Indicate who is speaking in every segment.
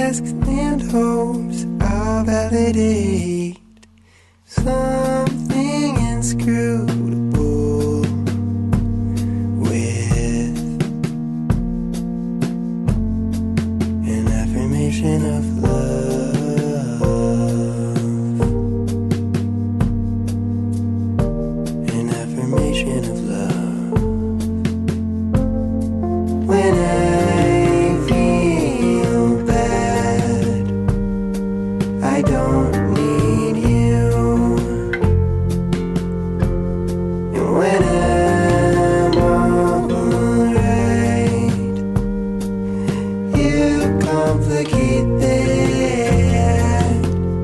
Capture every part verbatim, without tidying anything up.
Speaker 1: tasks and hopes I'll validate something inscrutable with an affirmation of love, an affirmation of love. When I I don't need you, and when I'm alright, you complicate that.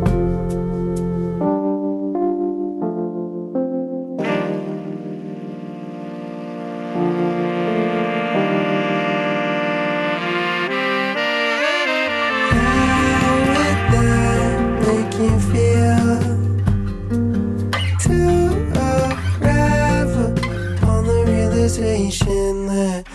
Speaker 1: Make you feel to arrive on the realization that